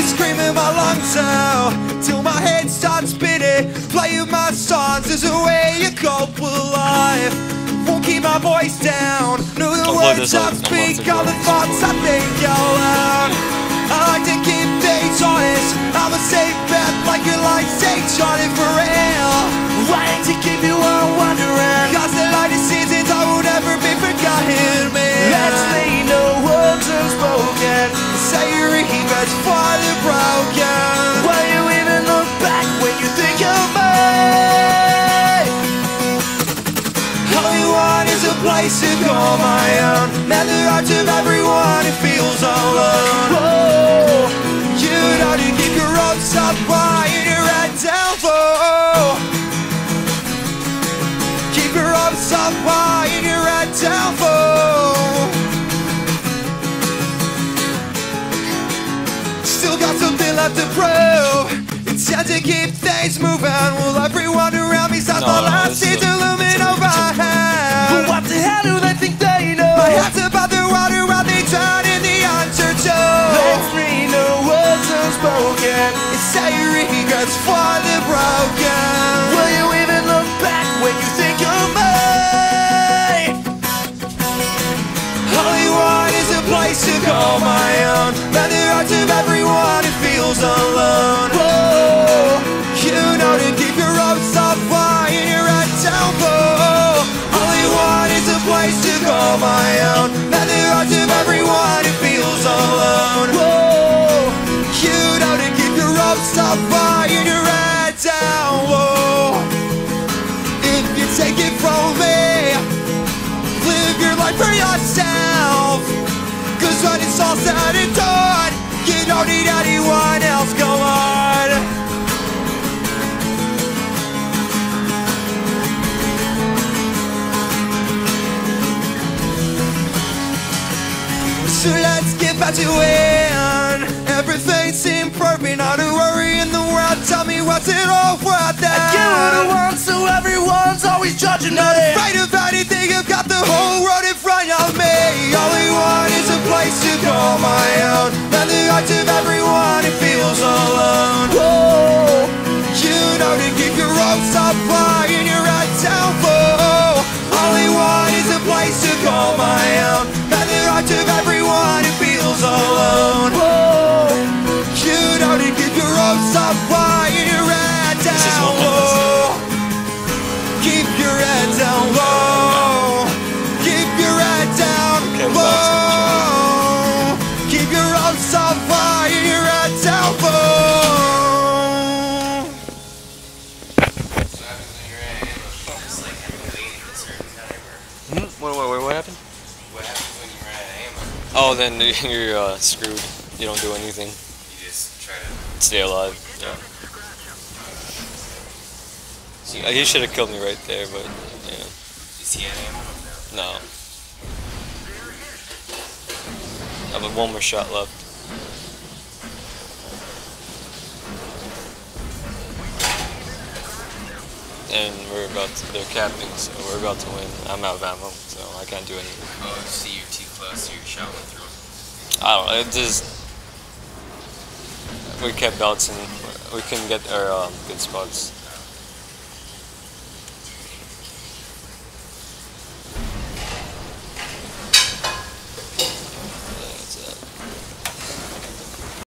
screaming my lungs out till my head starts spinning. Playing my songs is a way you cope with life. Won't keep my voice down. Know the words I speak, all the thoughts I think out loud. I like to keep things honest. I'm a safe bet like your lights ain't charted for real. I like to keep you all wondering, cause the lightest seasons I will never be forgotten, man. Let's lay no words unspoken. Say your regrets for the broken. Will you even look back when you think of me? All you want is a place to call my own. Man, the hearts of everyone, it feels alone. Whoa, you know to keep your hopes up high and your head down low. Keep your hopes up high and your head down low. Still got something left to prove. It's time to keep things moving. Well, everyone around me starts my last seeds to looming overhead. But what the hell do they think they know? My head's above the water while they turn in the undertow. Let's read no words unspoken. It's say regrets for the broken. Will you even look back when you think of me? All you want is a place to call my own. But the hearts of everyone, it feels alone. Whoa, you know to keep your hopes up high and your head down low. All you want is a place to call my own. But the hearts of everyone, it feels alone. Whoa, you know to keep your hopes up high and your head down low. If you take it from me, live your life for yourself. Cause when it's all said and done, you don't need anyone else, go on. So let's get back to it. Everything seemed perfect, not a worry in the world. Tell me what's it all worth then? I get what I want, so everyone's always judging me. Not afraid of anything, I've got the whole world in front of me. All we want is a place to call my own. And the hearts of everyone, it feels alone. Whoa, you know to keep your hopes up high and your head down low. All we want is a place to call my own. And the hearts of everyone, it feels alone. Whoa, you know to keep your hopes up high and your head down low. Keep your head down low. Keep your head down low. Keep your hopes up high and your head down low. What happened? What happens when you're at ammo? Oh, then you're screwed. You don't do anything. You just try to Stay alive. Yeah. He should have killed me right there, but yeah. Is he at ammo? No. I have one more shot left. And they're capping, so we're about to win. I'm out of ammo, so I can't do anything. Oh, so you're too close, so your shot went through. I don't know, it just... We kept bouncing, we couldn't get our good spots.